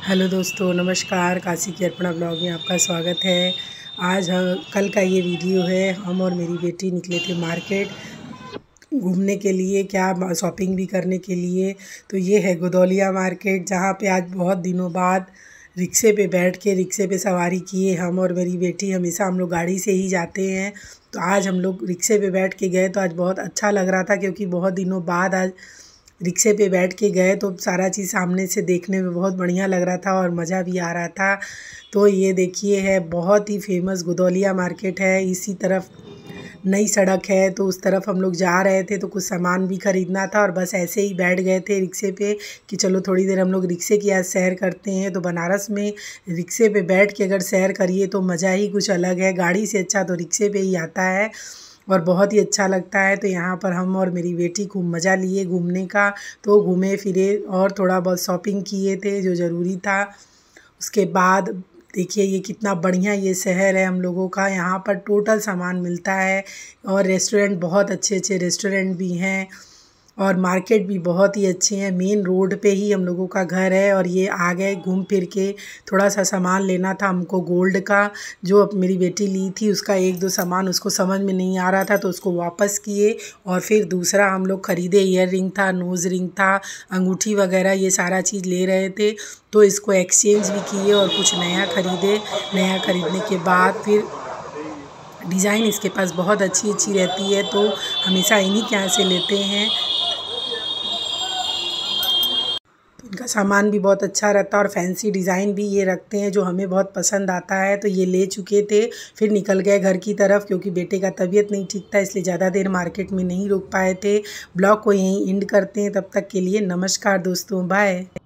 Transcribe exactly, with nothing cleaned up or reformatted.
Hello दोस्तों, नमस्कार। काशी की अर्पणा ब्लॉग में आपका स्वागत है। आज हम कल का ये वीडियो है। हम और मेरी बेटी निकले थे मार्केट घूमने के लिए, क्या शॉपिंग भी करने के लिए। तो ये है गोदौलिया मार्केट, जहाँ पे आज बहुत दिनों बाद रिक्शे पे बैठ के रिक्शे पे सवारी किए हम और मेरी बेटी। हमेशा हम लोग गाड़ी से ही जाते हैं, तो आज हम लोग रिक्शे पे बैठ के गए। तो आज बहुत अच्छा लग रहा था, क्योंकि बहुत दिनों बाद आज रिक्शे पे बैठ के गए तो सारा चीज़ सामने से देखने में बहुत बढ़िया लग रहा था और मज़ा भी आ रहा था। तो ये देखिए है, बहुत ही फेमस गोदौलिया मार्केट है। इसी तरफ नई सड़क है, तो उस तरफ हम लोग जा रहे थे, तो कुछ सामान भी ख़रीदना था और बस ऐसे ही बैठ गए थे रिक्शे पे कि चलो थोड़ी देर हम लोग रिक्शे की आज सैर करते हैं। तो बनारस में रिक्शे पे बैठ के अगर सैर करिए तो मज़ा ही कुछ अलग है। गाड़ी से अच्छा तो रिक्शे पे ही आता है और बहुत ही अच्छा लगता है। तो यहाँ पर हम और मेरी बेटी खूब मज़ा लिए घूमने का। तो घूमे फिरे और थोड़ा बहुत शॉपिंग किए थे जो ज़रूरी था। उसके बाद देखिए ये कितना बढ़िया ये शहर है हम लोगों का। यहाँ पर टोटल सामान मिलता है और रेस्टोरेंट, बहुत अच्छे अच्छे रेस्टोरेंट भी हैं और मार्केट भी बहुत ही अच्छे हैं। मेन रोड पे ही हम लोगों का घर है। और ये आ गए घूम फिर के। थोड़ा सा सामान लेना था हमको गोल्ड का, जो अब मेरी बेटी ली थी उसका एक दो सामान उसको समझ में नहीं आ रहा था, तो उसको वापस किए। और फिर दूसरा हम लोग ख़रीदे, ईयर रिंग था, नोज़ रिंग था, अंगूठी वगैरह, ये सारा चीज़ ले रहे थे। तो इसको एक्सचेंज भी किए और कुछ नया ख़रीदे। नया ख़रीदने के बाद फिर डिज़ाइन इसके पास बहुत अच्छी अच्छी रहती है, तो हमेशा इन्हीं के यहाँ से लेते हैं। इनका सामान भी बहुत अच्छा रहता है और फैंसी डिज़ाइन भी ये रखते हैं, जो हमें बहुत पसंद आता है। तो ये ले चुके थे, फिर निकल गए घर की तरफ, क्योंकि बेटे का तबीयत नहीं ठीक था, इसलिए ज़्यादा देर मार्केट में नहीं रुक पाए थे। ब्लॉग को यहीं एंड करते हैं। तब तक के लिए नमस्कार दोस्तों, बाय।